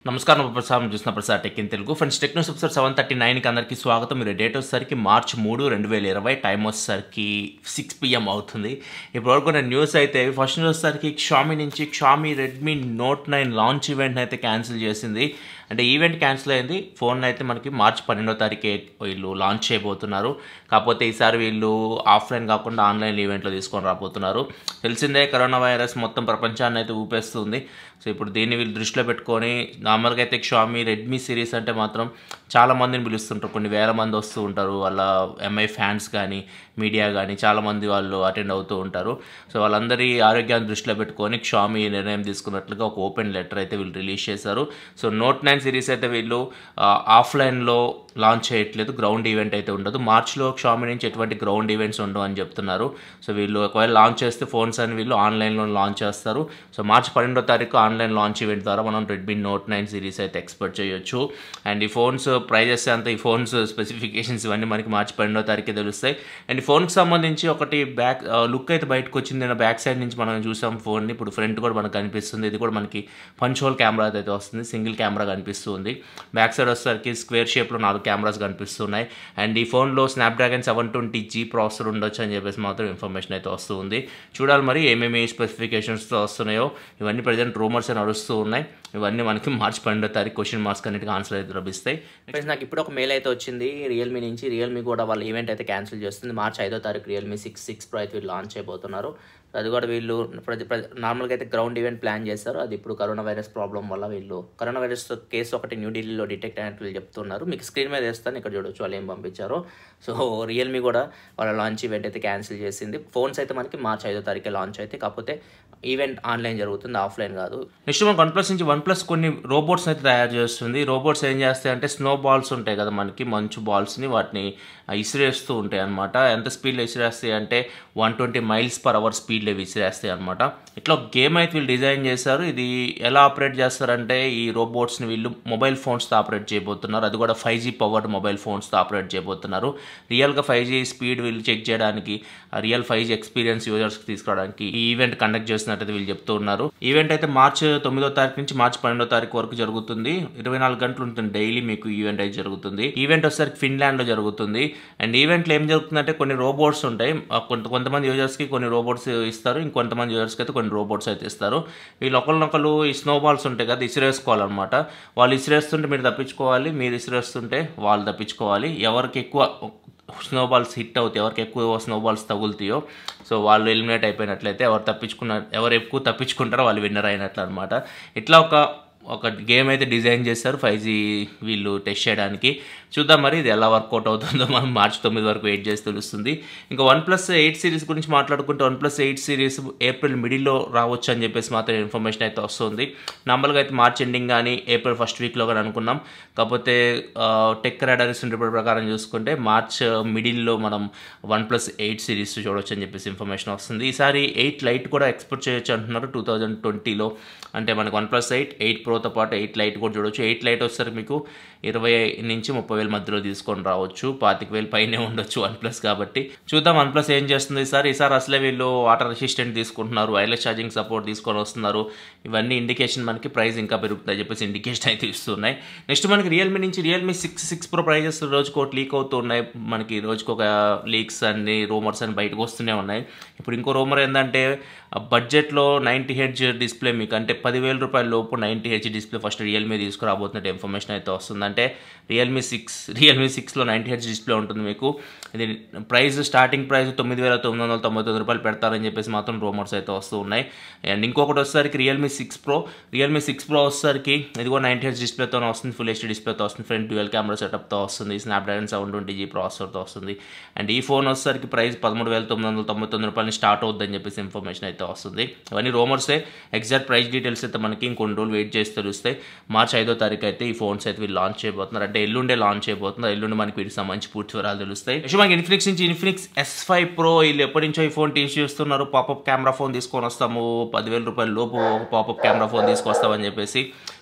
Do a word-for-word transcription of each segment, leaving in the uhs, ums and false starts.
నమస్కారం ప్రసాదం చూసిన Prasad tech in Telugu friends tech news episode seven thirty నైన్కి అందరికీ స్వాగతం. మీరు డేట్ వచ్చేసరికి మార్చ్ మూడు రెండు వేల ఇరవై టైం వచ్చేసరికి సిక్స్ పిఎం అవుతుంది. ఇప్పటివరకు నేను న్యూస్ అయితే ఫస్ట్ న్యూస్ వచ్చేసరికి షామీ నుంచి Xiaomi Redmi note nine launch ఈవెంట్ని అయితే క్యాన్సిల్ చేసింది. అంటే ఈవెంట్ క్యాన్సిల్ అయింది. ఫోన్ అయితే మనకి మార్చ్ పన్నెండో తారీఖే వీళ్ళు లాంచ్ చేయబోతున్నారు. కాకపోతే ఈసారి వీళ్ళు ఆఫ్లైన్ కాకుండా ఆన్లైన్ ఈవెంట్లో తీసుకొని రాబోతున్నారు. తెలిసిందే కరోనా వైరస్ మొత్తం ప్రపంచాన్ని అయితే ఊపేస్తుంది. సో ఇప్పుడు దీన్ని వీళ్ళు దృష్టిలో పెట్టుకొని నార్మల్గా అయితే షామీ రెడ్మీ సిరీస్ అంటే మాత్రం చాలా మందిని పిలుస్తుంటారు. కొన్ని వేల మంది వస్తూ ఉంటారు. వాళ్ళ ఎంఐ ఫ్యాన్స్ కానీ మీడియా కానీ చాలామంది వాళ్ళు అటెండ్ అవుతూ ఉంటారు. సో వాళ్ళందరి ఆరోగ్యాన్ని దృష్టిలో పెట్టుకొని షామీ నిర్ణయం తీసుకున్నట్లుగా ఒక ఓపెన్ లెటర్ అయితే వీళ్ళు రిలీజ్ చేశారు. సో నోట్ నైన్ సిరీస్ అయితే వీళ్ళు ఆఫ్లైన్లో లాంచ్ చేయట్లేదు. గ్రౌండ్ ఈవెంట్ అయితే ఉండదు. మార్చ్లో షామీ నుంచి ఎటువంటి గ్రౌండ్ ఈవెంట్స్ ఉండవు అని చెప్తున్నారు. సో వీళ్ళు ఒకవేళ లాంచ్ చేస్తే ఫోన్స్ అని వీళ్ళు ఆన్లైన్లో లాంచ్ చేస్తారు. సో మార్చ్ పన్నెండో తారీఖు ఆన్లైన్ లాంచ్ ఈవెంట్ ద్వారా మనం రెడ్మీ నోట్ నైన్ సిరీస్ అయితే ఎక్స్పెక్ట్ చేయొచ్చు. అండ్ ఈ ఫోన్స్ ప్రైజెస్ అంతా ఈ ఫోన్స్ స్పెసిఫికేషన్స్ ఇవన్నీ మనకి మార్చి పన్నెండో తారీఖే తెలుస్తాయి. అండ్ ఈ ఫోన్కి సంబంధించి ఒకటి బ్యాక్ లుక్ అయితే బయటకు వచ్చింది. నేను బ్యాక్ సైడ్ నుంచి మనం చూసాం ఫోన్ని. ఇప్పుడు ఫ్రంట్ కూడా మనకు కనిపిస్తుంది. ఇది కూడా మనకి పంచ్ హోల్ కెమెరా అయితే వస్తుంది. సింగిల్ కెమెరా కనిపిస్తుంది. బ్యాక్ సైడ్ వచ్చేసరికి స్క్వేర్ షేప్లో నాలుగు కెమెరాస్ కనిపిస్తున్నాయి. అండ్ ఈ ఫోన్లో Snapdragon seven twenty G processor ఉండొచ్చు అని చెప్పేసి మాత్రం ఇన్ఫర్మేషన్ అయితే వస్తుంది. చూడాలి మరి ఏమేమి స్పెసిఫికేషన్స్తో వస్తున్నాయో. ఇవన్నీ ప్రజెంట్ రూమర్స్ నడుస్తూ ఉన్నాయి. ఇవన్నీ మనకి మార్చి పన్నెండో తారీఖు క్వశ్చన్ మార్క్స్ అన్నిటికీ ఆన్సర్ అయితే లభిస్తాయి. నాకు ఇప్పుడు ఒక మెయిల్ అయితే వచ్చింది రియల్మీ నుంచి. రియల్మీ కూడా వాళ్ళ ఈవెంట్ అయితే క్యాన్సిల్ చేస్తుంది. మార్చి ఐదో తారీఖు రియల్మీ సిక్స్ సిక్స్ ప్రో అయితే వీళ్ళు లాంచ్ అయిపోతున్నారు. అది కూడా వీళ్ళు ప్రతి నార్మల్గా అయితే గ్రౌండ్ ఈవెంట్ ప్లాన్ చేస్తారు. అది ఇప్పుడు కరోనా వైరస్ ప్రాబ్లం వల్ల వీళ్ళు కరోనా వైరస్ కేసు ఒకటి న్యూఢిల్లీలో డిటెక్ట్ అయినట్టు వీళ్ళు చెప్తున్నారు. మీకు స్క్రీన్ మీద వేస్తాను, ఇక్కడ చూడొచ్చు వాళ్ళు ఏం పంపించారో. సో రియల్మీ కూడా వాళ్ళ లాంచ్ ఈవెంట్ అయితే క్యాన్సిల్ చేసింది. ఫోన్స్ అయితే మనకి మార్చి ఐదో తారీఖే లాంచ్ అయితే, కాకపోతే ఈవెంట్ ఆన్లైన్ జరుగుతుంది, ఆఫ్లైన్ కాదు. నెక్స్ట్ మన వన్ ప్లస్ నుంచి వన్ ప్లస్ కొన్ని రోబోట్స్ అయితే తయారు చేస్తుంది. రోబోట్స్ ఏం చేస్తాయి అంటే స్నో బాల్స్ ఉంటాయి కదా మనకి, మంచు బాల్స్ని వాటిని ఇసిరేస్తూ ఉంటాయి అనమాట. ఎంత స్పీడ్లో ఇసిరేస్తాయి అంటే one twenty miles per hour స్పీడ్లో విసిరేస్తాయి అనమాట. ఇట్లా ఒక గేమ్ అయితే వీళ్ళు డిజైన్ చేశారు. ఇది ఎలా ఆపరేట్ చేస్తారంటే ఈ రోబోట్స్ని వీళ్ళు మొబైల్ ఫోన్స్తో ఆపరేట్ చేయబోతున్నారు. అది కూడా ఫైవ్ జీ పవర్డ్ మొబైల్ ఫోన్స్తో ఆపరేట్ చేయబోతున్నారు. రియల్గా ఫైవ్ జీ స్పీడ్ వీళ్ళు చెక్ చేయడానికి, రియల్ ఫైవ్ జీ ఎక్స్పీరియన్స్ యూజర్స్కి తీసుకురావడానికి ఈ ఈవెంట్ కండక్ట్ చేస్తున్నట్టు వీళ్ళు చెప్తూ ఉన్నారు. ఈవెంట్ అయితే మార్చి తొమ్మిదో తారీఖు నుంచి మార్చి పన్నెండో తారీఖు వరకు జరుగుతుంది. ఇరవై నాలుగు గంటలు ఉంటుంది డైలీ మీకు ఈవెంట్ అయితే జరుగుతుంది. ఈవెంట్ వచ్చేసరికి ఫిన్లాండ్లో జరుగుతుంది. అండ్ ఈవెంట్లో ఏం జరుగుతుందంటే కొన్ని రోబోట్స్ ఉంటాయి. కొంత కొంతమంది యూజర్స్కి కొన్ని రోబోట్స్ ఇస్తారు, ఇంకొంతమంది యూజర్స్కి అయితే కొన్ని రోబోట్స్ అయితే ఇస్తారు. వీళ్ళు ఒకరినొకరు ఈ స్నో బాల్స్ ఉంటాయి కదా ఇసిరేసుకోవాలన్నమాట. వాళ్ళు ఇసిరేస్తుంటే మీరు తప్పించుకోవాలి, మీరు ఇసిరేస్తుంటే వాళ్ళు తప్పించుకోవాలి. ఎవరికి ఎక్కువ స్నోబాల్స్ హిట్ అవుతాయి, ఎవరికి ఎక్కువ స్నోబాల్స్ తగులుతాయో సో వాళ్ళు ఎలిమినేట్ అయిపోయినట్లయితే, ఎవరు తప్పించుకున్న ఎవరు ఎక్కువ తప్పించుకుంటారో వాళ్ళు విన్నర్ అయినట్లు అనమాట. ఇట్లా ఒక ఒక గేమ్ అయితే డిజైన్ చేస్తారు ఫైవ్ జీ వీళ్ళు టెస్ట్ చేయడానికి. చూద్దాం మరి ఇది ఎలా వర్కౌట్ అవుతుందో మనం మార్చి తొమ్మిది వరకు వెయిట్ చేసి తెలుస్తుంది. ఇంకా వన్ ప్లస్ ఎయిట్ సిరీస్ గురించి మాట్లాడుకుంటే one plus eight series April మిడిల్లో రావచ్చు అని చెప్పేసి మాత్రం ఇన్ఫర్మేషన్ అయితే వస్తుంది. నార్మల్గా అయితే మార్చ్ ఎండింగ్ కానీ ఏప్రిల్ ఫస్ట్ వీక్లో కానీ అనుకున్నాం. కాకపోతే టెక్ రాడార్స్ రిపోర్ట్ ప్రకారం చూసుకుంటే మార్చ్ మిడిల్లో మనం వన్ ప్లస్ ఎయిట్ సిరీస్ చూడవచ్చు అని చెప్పేసి ఇన్ఫర్మేషన్ వస్తుంది. ఈసారి ఎయిట్ లైట్ కూడా ఎక్స్పెక్ట్ చేయొచ్చు అంటున్నారు టూ థౌజండ్ ట్వంటీలో. అంటే మనకు వన్ ప్లస్ ఎయిట్ ఎయిట్ ప్రోతో పాటు ఎయిట్ లైట్ కూడా చూడవచ్చు. ఎయిట్ లైట్ వచ్చేసరికి మీకు ఇరవై నుంచి ముప్పై వేల మధ్యలో తీసుకొని రావచ్చు. పాతిక వేలు పైనే ఉండొచ్చు వన్ ప్లస్ కాబట్టి. చూద్దాం వన్ ప్లస్ ఏం చేస్తుంది ఈసారి. ఈసారి అసలే వీళ్ళు వాటర్ రెసిస్టెంట్ తీసుకుంటున్నారు, వైర్లెస్ ఛార్జింగ్ సపోర్ట్ తీసుకొని వస్తున్నారు. ఇవన్నీ ఇండికేషన్ మనకి ప్రైస్ ఇంకా పెరుగుతుందని చెప్పేసి ఇండికేషన్ అయితే ఇస్తున్నాయి. నెక్స్ట్ మనకి రియల్మీ నుంచి Realme six six pro prices రోజుకు ఒకటి లీక్ అవుతూ ఉన్నాయి. మనకి రోజుకు ఒక లీక్స్ అన్ని రూమర్స్ అని బయటకు వస్తూనే ఉన్నాయి. ఇప్పుడు ఇంకో రూమర్ ఏంటంటే బడ్జెట్లో నైంటీ హెడ్జ్ డిస్ప్లే, మీకు అంటే పదివేల రూపాయల లోపు ninety hertz display first Realme తీసుకురాబోతున్నట్టు ఇన్ఫర్మేషన్ అయితే వస్తుంది. అంటే రియల్మీ సిక్స్ రియల్మీ సిక్స్లో నైంటీ హెడ్జ్ డిస్ప్లే ఉంటుంది మీకు. ఇది ప్రైస్ స్టార్టింగ్ ప్రైస్ తొమ్మిది వేల తొమ్మిది వందల తొంభై తొమ్మిది రూపాయలు పెడతారని చెప్పేసి మాత్రం రూమర్స్ అయితే వస్తూ ఉన్నాయి. అండ్ ఇంకొకటి వచ్చేసరికి Realme six pro Realme six pro వచ్చేసరికి ఇది కూడా నైంటీ హెడ్జ్ డిస్ప్లేతో వస్తుంది, ఫుల్ హెచ్డీ డిస్ప్లేతో వస్తుంది, ఫ్రంట్ డ్యూయల్ కెమెరా సెటప్తో వస్తుంది, స్నాప్డ్రాగన్ సెవెన్ ట్వంటీ జీ ప్రాసెసర్తో వస్తుంది. అండ్ ఈ ఫోన్ వచ్చేసరికి ప్రైస్ పదమూడు వేల తొమ్మిది వందల తొంభై తొమ్మిది రూపాయలు స్టార్ట్ అవుతుందని చెప్పేసి ఇన్ఫర్మేషన్ అయితే వస్తుంది. ఇవన్నీ రూమర్సే. ఎగ్జాక్ట్ ప్రైస్ డీటెయిల్స్ అయితే మనకి ఇంకొన్ని రోజులు వెయిట్ చేసి తెలుస్తాయి. మార్చి ఐదో తారీఖు అయితే ఈ ఫోన్స్ అయితే వీళ్ళు లాంచ్ చేయబోతున్నారు. అంటే ఎల్లుండే లాంచ్ చేయబోతున్నారు. ఎల్లుండి మనకి వీటికి సంబంధించి పూర్తి వివరాలు తెలుస్తాయి. నెక్స్ట్ మనకి ఇన్ఫినిక్స్ నుంచి ఇన్ఫినిక్స్ ఎస్ ఫైవ్ ప్రో వీళ్ళు ఎప్పటి నుంచో ఈ ఫోన్ టీచ్ చేస్తున్నారు. పాపప్ కెమెరా ఫోన్ తీసుకొని వస్తాము, పదివేల రూపాయల లోపు పాపప్ కెమెరా ఫోన్ తీసుకొస్తామని చెప్పేసి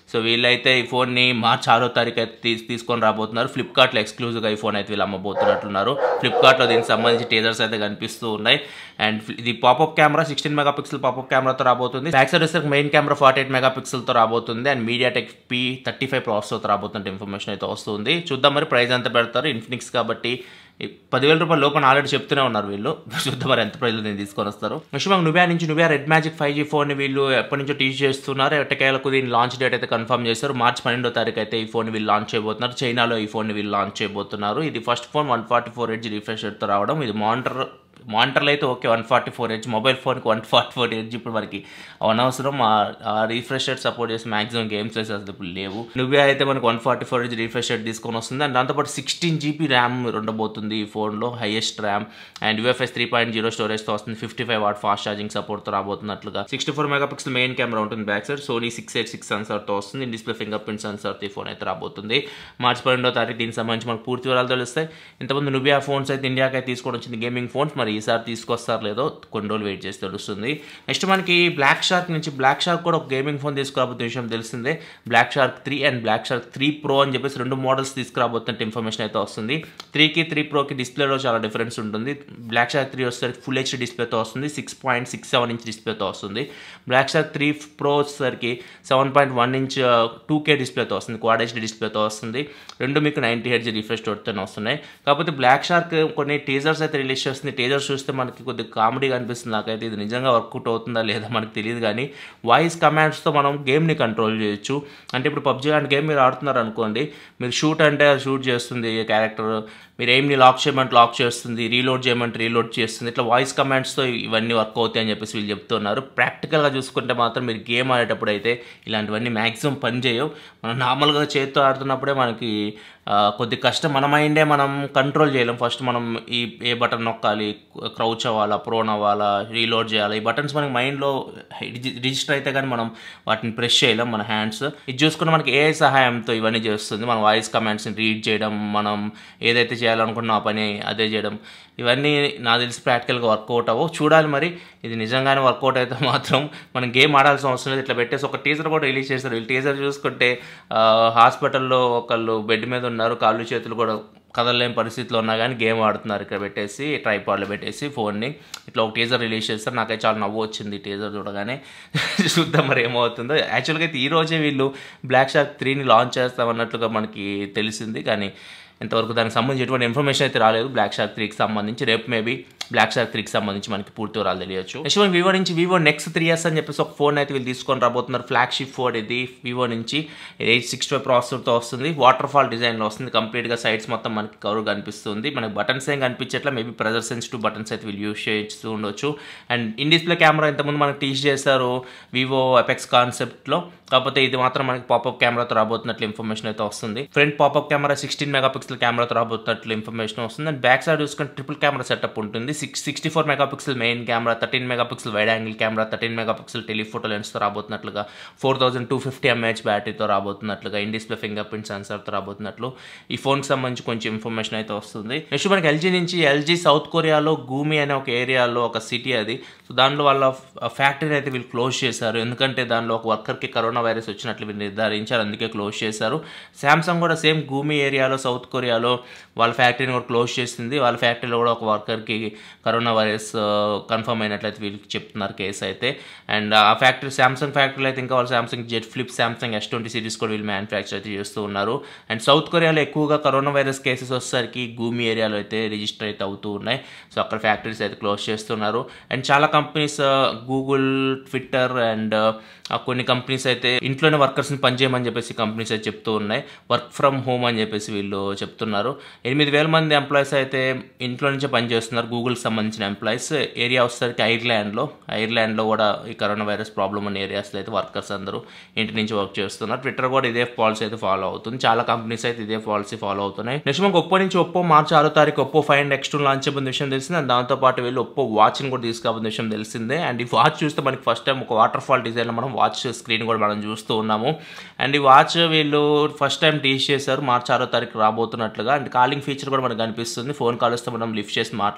సో వీళ్ళైతే ఈ ఫోన్ని మార్చి ఆరో తారీఖు అయితే తీసు తీసుకొని రాబోతున్నారు. ఫ్లిప్కార్ట్లో ఎక్స్క్లూజివ్గా ఈ ఫోన్ అయితే వీళ్ళు అమ్మబోతున్నట్లున్నారు. ఫ్లిప్కార్ట్లో దీనికి సంబంధించి టీజర్స్ అయితే కనిపిస్తూ ఉన్నాయి. అండ్ ఇది popup camera sixteen megapixel popup కెమెరాతో రాబోతుంది. బ్యాక్ సైడ్ వచ్చేసరికి మెయిన్ కెమెరా ఫార్టీ ఎయిట్ మెగా పిక్సెల్తో రాబోతుంది. And MediaTek P thirty five ప్రాసెసర్తో రాబోతున్న ఇన్ఫర్మేషన్ అయితే వస్తుంది. చూద్దాం మరి ప్రైస్ ఎంత పెడతారు. ఇన్ఫినిక్స్ కాబట్టి పదివేల రూపాయల లోపల ఆల్రెడీ చెప్తూనే ఉన్నారు వీళ్ళు. చూద్దాం మరి ఎంత ప్రైజ్లో నేను తీసుకొని వస్తారు. విషయం నువ్యా నుంచి Nubia red magic five G phone వీళ్ళు ఎప్పటి నుంచో టీచ్ చేస్తున్నారు. ఎట్టకేలకు దీని లాంచ్ డేట్ అయితే కన్ఫర్మ్ చేశారు. మార్చి పన్నెండో తారీఖు అయితే ఈ ఫోన్ వీళ్ళు లాంచ్ చేయబోతున్నారు. చైనాలో ఈ ఫోన్ వీళ్ళు లాంచ్ చేయబోతున్నారు. ఇది first phone one forty four hertz refresh రేట్తో రావడం. ఇది మానిటర్ మానిటర్లు అయితే okay one forty four hertz, mobile ఫోన్కి వన్ ఫార్టీ ఫోర్ హెడ్జ్ ఇప్పుడు మనకి అనవసరం. ఆ రిఫ్రెష్ రేట్ సపోర్ట్ చేసి మాక్సిమం గేమ్స్ అయితే అసలు ఇప్పుడు లేవు. నువ్వే అయితే మనకి one forty four hertz refresh rate తీసుకొని వస్తుంది. అండ్ దాంతోపాటు సిక్స్టీన్ జీబీ ర్యామ్ ఉండబోతుంది ఈ ఫోన్లో, highest RAM. And UFS three point zero స్టోరేజ్తో వస్తుంది. Fifty five watt fast charging సపోర్ట్తో రాబోతున్నట్లుగా. Sixty four megapixel main camera ఉంటుంది back side. Sony six eight six సెన్సార్తో వస్తుంది. డిస్ప్లే ఫింగర్ ప్రింట్ సెన్సార్తో ఈ ఫోన్ అయితే రాబోతుంది. మార్చి పన్నెండో తారీఖు దీనికి సంబంధించి మనకు పూర్తి వివరాలు తెలుస్తాయి. ఇంతకుముందు నువ్వే ఫోన్స్ అయితే ఇండియాకి అయితే తీసుకొని వచ్చింది గేమింగ్ ఫోన్స్. మరి ఈసారి తీసుకొస్తారు లేదో కొన్ని రోజులు వెయిట్ చేసి తెలుస్తుంది. నెక్స్ట్ మనకి బ్లాక్ షార్క్ నుంచి బ్లాక్ షార్క్ కూడా ఒక గేమింగ్ ఫోన్ తీసుకురాబోతున్న విషయం తెలిసిందే. Black shark three and black shark three pro అని చెప్పేసి రెండు మోడల్స్ తీసుకురాబోతున్న ఇన్ఫర్మేషన్ అయితే వస్తుంది. త్రీకి త్రీ ప్రోకి డిస్ప్లేలో చాలా డిఫరెన్స్ ఉంటుంది. బ్లాక్ షార్క్ త్రీ వచ్చేసరికి ఫుల్ హెచ్డీ డిస్ప్లేతో వస్తుంది. Six point six seven inch డిస్ప్లేతో వస్తుంది. బ్లాక్ షార్క్ త్రీ ప్రో వచ్చేసరికి seven point one inch two K డిస్ప్లేతో వస్తుంది. క్వాడ్ హెచ్డీ డిస్ప్లేతో వస్తుంది. రెండు మీకు నైంటీ హెడ్జ్ రిఫ్రెష్ తోటితోనే వస్తున్నాయి. కాకపోతే బ్లాక్ షార్క్ కొన్ని టీజర్స్ అయితే రిలీజ్ చేస్తుంది. టీజర్స్ చూస్తే మనకి కొద్దిగా కామెడీగా అనిపిస్తుంది నాకైతే. ఇది నిజంగా వర్కౌట్ అవుతుందా లేదా మనకు తెలియదు. కానీ వాయిస్ కమాండ్స్తో మనం గేమ్ని కంట్రోల్ చేయొచ్చు. అంటే ఇప్పుడు పబ్జీ లాంటి గేమ్ మీరు ఆడుతున్నారు అనుకోండి, మీరు షూట్ అంటే షూట్ చేస్తుంది క్యారెక్టర్, మీరు ఎయిమ్ని లాక్ చేయమంటే లాక్ చేస్తుంది, రీలోడ్ చేయమంటే రీలోడ్ చేస్తుంది. ఇట్లా వాయిస్ కమాండ్స్తో ఇవన్నీ వర్క్ అవుతాయి అని చెప్పేసి వీళ్ళు చెప్తున్నారు. ప్రాక్టికల్గా చూసుకుంటే మాత్రం మీరు గేమ్ ఆడేటప్పుడు అయితే ఇలాంటివన్నీ మ్యాక్సిమం పని చేయవు. మనం నార్మల్గా చేతితో ఆడుతున్నప్పుడే మనకి కొద్ది కష్టం. మన మైండే మనం కంట్రోల్ చేయలేం. ఫస్ట్ మనం ఈ ఏ బటన్ నొక్కాలి, క్రౌచ్ అవ్వాలా, ప్రోన్ అవ్వాలా, రీలోడ్ చేయాలి. ఈ బటన్స్ మనకి మైండ్లో రిజిస్టర్ అయితే కానీ మనం వాటిని ప్రెస్ చేయలేం మన హ్యాండ్స్. ఇది చూసుకుని మనకి ఏఐ సహాయంతో ఇవన్నీ చేస్తుంది. మన వాయిస్ కమాండ్స్ని రీడ్ చేయడం, మనం ఏదైతే చేయాలనుకున్న ఆ పని అదే చేయడం, ఇవన్నీ నాకు తెలిసి ప్రాక్టికల్గా వర్కౌట్ అవ్వవు. చూడాలి మరి ఇది నిజంగానే వర్కౌట్ అయితే మాత్రం మనం గేమ్ ఆడాల్సిన అవసరం లేదు. ఇట్లా పెట్టేసి ఒక టీజర్ కూడా రిలీజ్ చేస్తారు. వీళ్ళు టీజర్ చూసుకుంటే హాస్పిటల్లో ఒకళ్ళు బెడ్ మీద ఉన్నారు, కాళ్ళు చేతులు కూడా కదలలేని పరిస్థితిలో ఉన్నా కానీ గేమ్ ఆడుతున్నారు. ఇక్కడ పెట్టేసి ట్రైపాడ్లో పెట్టేసి ఫోన్ని ఇట్లా ఒక టీజర్ రిలీజ్ చేస్తారు. నాకైతే చాలా నవ్వు వచ్చింది టీజర్ చూడగానే. చూద్దాం మరి ఏమవుతుందో. యాక్చువల్గా అయితే ఈరోజే వీళ్ళు బ్లాక్ షార్క్ త్రీని లాంచ్ చేస్తామన్నట్లుగా మనకి తెలిసింది. కానీ ఇంతవరకు దానికి సంబంధించి ఎటువంటి ఇన్ఫర్మేషన్ అయితే రాలేదు. బ్లాక్ షార్క్ త్రీకి సంబంధించి రేపు మేబీ బ్లాక్ షార్క్ త్రీకి సంబంధించి మనకి పూర్తి వివరాలు తెలియచ్చు. నెక్స్ట్ వివో నుంచి వివో నెక్స్ట్ త్రీ ఇయర్స్ అని చెప్పేసి ఒక ఫోన్ అయితే వీళ్ళు తీసుకొని రాబోతున్నారు. ఫ్లాగ్షిప్ ఫోన్ ఇది వివో నుంచి. ఎయిట్ సిక్స్ ఫైవ్ ప్రాసెసర్తో వస్తుంది. వాటర్ ఫాల్ డిజైన్లో వస్తుంది. కంప్లీట్గా సైడ్స్ మొత్తం మనకి కవర్ కనిపిస్తుంది. మనకి బటన్స్ ఏం కనిపించట్లా. మేబీ ప్రెజర్ సెన్సిటివ్ బటన్స్ అయితే వీళ్ళు యూస్ చేస్తూ ఉండొచ్చు. అండ్ ఇన్ డిస్ప్లే కెమెరా ఇంతకుముందు మనకి టీచ్ చేశారు వివో ఎపెక్స్ కాన్సెప్ట్లో. కాకపోతే ఇది మాత్రం మనకి పాపప్ కెమెరాతో రాబోతున్నట్లు ఇన్ఫర్మేషన్ అయితే వస్తుంది. Front popup camera sixteen megapixel కెమెరాతో రాబోతున్నట్లు ఇన్ఫర్మేషన్ వస్తుంది. అండ్ బ్యాక్ సైడ్ చూసుకుంటే ట్రిపుల్ కెమెరా సెటప్ ఉంటుంది. Six sixty four megapixel main camera, thirteen megapixel wide angle camera, thirteen megapixel telephoto లెన్స్తో రాబోతున్నట్లుగా, four thousand two fifty mAh బ్యాటరీతో రాబోతున్నట్లుగా, in display fingerprint సెన్సార్తో రాబోతున్నట్లు ఈ ఫోన్కి సంబంధించి కొంచెం ఇన్ఫర్మేషన్ అయితే వస్తుంది. నెక్స్ట్ మనకి ఎల్జీ నుంచి ఎల్జీ సౌత్ కొరియాలో గూమి అనే ఒక ఏరియాలో ఒక సిటీ అది. సో దాంట్లో వాళ్ళ ఫ్యాక్టరీ అయితే వీళ్ళు క్లోజ్ చేశారు. ఎందుకంటే దానిలో ఒక వర్కర్కి కరోనా వైరస్ వచ్చినట్లు వీళ్ళు నిర్ధారించారు. అందుకే క్లోజ్ చేశారు. శాంసంగ్ కూడా సేమ్ గూమి ఏరియాలో సౌత్ కొరియాలో వాళ్ళ ఫ్యాక్టరీని కూడా క్లోజ్ చేసింది. వాళ్ళ ఫ్యాక్టరీలో కూడా ఒక వర్కర్కి కరోనా వైరస్ కన్ఫర్మ్ అయినట్లయితే వీళ్ళకి చెప్తున్నారు కేసు అయితే. అండ్ ఆ ఫ్యాక్టరీ శాంసంగ్ ఫ్యాక్టరీలో అయితే ఇంకా వాళ్ళు Samsung Z flip, Samsung S twenty series కూడా వీళ్ళు మ్యానుఫ్యాక్చర్ అయితే చేస్తూ ఉన్నారు. అండ్ సౌత్ కొరియాలో ఎక్కువగా కరోనా వైరస్ కేసెస్ వచ్చేసరికి గూమి ఏరియాలో అయితే రిజిస్టర్ అయితే అవుతూ ఉన్నాయి. సో అక్కడ ఫ్యాక్టరీస్ అయితే క్లోజ్ చేస్తున్నారు. అండ్ చాలా కంపెనీస్ గూగుల్, ట్విట్టర్ అండ్ కొన్ని కంపెనీస్ అయితే ఇంట్లోనే వర్కర్స్ని పనిచేయమని చెప్పేసి కంపెనీస్ అయితే చెప్తూ ఉన్నాయి. వర్క్ ఫ్రమ్ హోమ్ అని చెప్పేసి వీళ్ళు చెప్తున్నారు. ఎనిమిది వేల మంది ఎంప్లాయీస్ అయితే ఇంట్లో నుంచే పనిచేస్తున్నారు. గూగుల్కి సంబంధించిన ఎంప్లాయీస్. ఏరియా వచ్చేసరికి ఐర్లాండ్లో ఐర్లాండ్లో కూడా ఈ కరోనా వైరస్ ప్రాబ్లమ్ ఉన్న ఏరియాస్లో అయితే వర్కర్స్ అందరూ ఇంటి నుంచి వర్క్ చేస్తున్నారు. ట్విట్టర్ కూడా ఇదే పాలసీ అయితే ఫాలో అవుతుంది. చాలా కంపెనీస్ అయితే ఇదే పాలసీ ఫాలో అవుతున్నాయి. నెక్స్ట్ మనకు ఒప్పో నుంచి ఒప్పో మార్చి ఆరో తారీఖు Oppo five and X two launch చేయబోతున్న విషయం తెలిసింది. అండ్ దాంతోపాటు వీళ్ళు ఒప్పో వాచ్ని కూడా తీసుకురాబోతున్న విషయం తెలిసిందే. అండ్ ఈ వాచ్ చూస్తే మనకి ఫస్ట్ టైం ఒక వాటర్ ఫాల్ డిజైన్లో మనం వాచ్ స్క్రీన్ కూడా మనం చూస్తూ ఉన్నాము. అండ్ ఈ వాచ్ వీళ్ళు ఫస్ట్ టైం టీచ్ చేశారు మార్చి ఆరో తారీఖు రాబోతున్నట్లుగా. అండ్ కాలింగ్ ఫీచర్ కూడా మనకు కనిపిస్తుంది. ఫోన్ కాల్ వస్తే మనం లిఫ్ట్ చేసి మాట్లాడొచ్చు.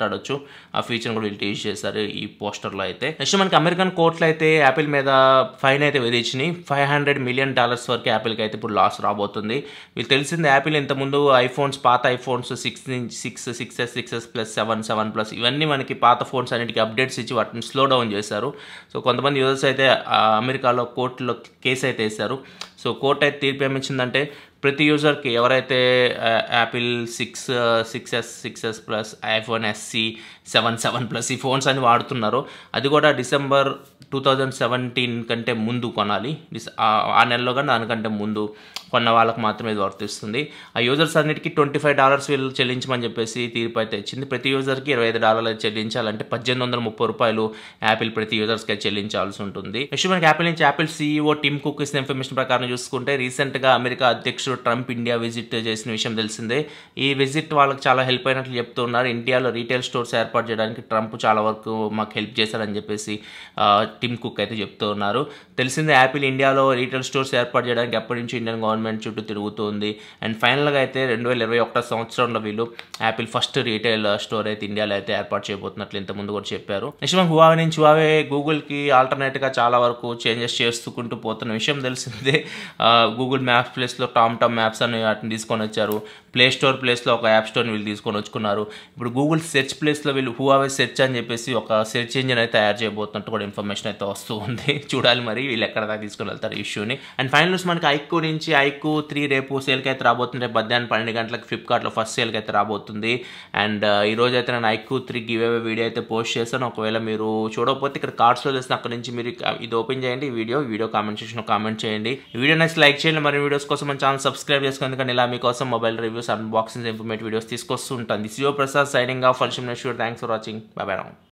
ఆ ఫీచర్ కూడా వీళ్ళు టీచ్ చేశారు ఈ పోస్టర్లో అయితే. నెక్స్ట్ మనకి అమెరికన్ కోర్టులో అయితే యాపిల్ మీద ఫైన్ అయితే విధించినాయి. ఫైవ్ హండ్రెడ్ మిలియన్ డాలర్స్ వరకు యాపిల్కి అయితే ఇప్పుడు లాస్ రాబోతుంది. వీళ్ళు తెలిసింది యాపిల్ ఇంతకుముందు ఐఫోన్స్ పాత iPhones six six six S six S plus seven seven plus ఇవన్నీ మనకి పాత ఫోన్స్ అన్నిటికీ అప్డేట్స్ ఇచ్చి వాటిని స్లో డౌన్ చేశారు. సో కొంతమంది యూజర్స్ అయితే అమెరికాలో కోర్టులో కేసు అయితే వేశారు. సో కోర్టు అయితే తీర్పు ఏమిచ్చిందంటే ప్రతి యూజర్కి ఎవరైతే Apple six six S six S plus iPhone SE seven seven plus ఈ ఫోన్స్ అని వాడుతున్నారో అది కూడా డిసెంబర్ టూ థౌజండ్ సెవెంటీన్ కంటే ముందు కొనాలి. డిస్ ఆ నెలలో కానీ దానికంటే ముందు కొన్న వాళ్ళకి మాత్రమే ఇది వర్తిస్తుంది. ఆ యూజర్స్ అన్నిటికీ ట్వంటీ ఫైవ్ డాలర్స్ వీళ్ళు చెల్లించమని చెప్పేసి తీర్పు అయితే ఇచ్చింది. ప్రతి యూజర్కి ఇరవై ఐదు డాలర్లు అయితే చెల్లించాలంటే పద్దెనిమిది వందల ముప్పై రూపాయలు యాపిల్ ప్రతి యూజర్స్కి అయితే చెల్లించాల్సి ఉంటుంది. నెక్స్ట్ మనకి యాపిల్ నుంచి యాపిల్ సీఈఓ టిమ్ కుక్ ఇచ్చిన ఇన్ఫర్మేషన్ ప్రకారం చూసుకుంటే రీసెంట్గా అమెరికా అధ్యక్షుడు ట్రంప్ ఇండియా విజిట్ చేసిన విషయం తెలిసిందే. ఈ విజిట్ వాళ్ళకి చాలా హెల్ప్ అయినట్లు చెప్తున్నారు. ఇండియాలో రీటైల్ స్టోర్స్ ఏర్పాటు చేయడానికి ట్రంప్ చాలా వరకు మాకు హెల్ప్ చేశారని చెప్పేసి టిమ్ కుక్ అయితే చెప్తూ ఉన్నారు. తెలిసిందే యాపిల్ ఇండియాలో రీటైల్ స్టోర్స్ ఏర్పాటు చేయడానికి ఎప్పటి నుంచి ఇండియన్ గవర్నమెంట్ చుట్టూ తిరుగుతుంది. అండ్ ఫైనల్గా అయితే రెండు వేల ఇరవై ఒకటో సంవత్సరంలో వీళ్ళు యాపిల్ ఫస్ట్ రీటైల్ స్టోర్ అయితే ఇండియాలో అయితే ఏర్పాటు చేయబోతున్నట్లు ఇంతకుముందు కూడా చెప్పారు. నెక్స్ట్ మనకు హువావే నుంచి హువావే గూగుల్కి ఆల్టర్నేట్గా చాలా వరకు చేంజెస్ చేసుకుంటూ పోతున్న విషయం తెలిసిందే. గూగుల్ మ్యాప్స్ ప్లేస్లో టామ్ టామ్ మ్యాప్స్ అని వాటిని తీసుకొని వచ్చారు. ప్లే స్టోర్ ప్లేస్లో ఒక యాప్ స్టోర్ని వీళ్ళు తీసుకొని వచ్చుకున్నారు. ఇప్పుడు గూగుల్ సెర్చ్ ప్లేస్లో వీళ్ళు హువావే సెర్చ్ అని చెప్పేసి ఒక సెర్చ్ ఇంజిన్ అయితే తయారు చేయబోతున్నట్టు కూడా ఇన్ఫర్మేషన్ అయితే వస్తూ ఉంది. చూడాలి మరి వీళ్ళు ఎక్కడ దాకా తీసుకొని వెళ్తారు ఇష్యూని. అండ్ ఫైనల్స్ మనకి ఐక్యూ నుంచి ఐక్యూ త్రీ రేపు సేల్కి అయితే రాబోతుంది. రేపు మధ్యాహ్నం పన్నెండు గంటలకు ఫ్లిప్కార్ట్లో ఫస్ట్ సేల్కి అయితే రాబోతుంది. అండ్ ఈరోజు అయితే నేను iQOO three giveaway video అయితే పోస్ట్ చేస్తాను. ఒకవేళ మీరు చూడకపోతే ఇక్కడ కార్డ్స్లో చేసిన అక్కడ నుంచి మీరు ఇది ఓపెన్ చేయండి. ఈ వీడియో వీడియో కామెంట్ సెక్షన్లో కామెంట్ చేయండి. ఈ వీడియో నెక్స్ట్ లైక్ చేయండి. మరి వీడియోస్ కోసం మన ఛానల్ సబ్స్క్రైబ్ చేసుకోండి. ఎందుకంటే ఇలా మీకోసం mobile reviews unboxings informative videos తీసుకొస్తూ ఉంటాను. This your Prasad signing off. Thanks for watching. Bye by.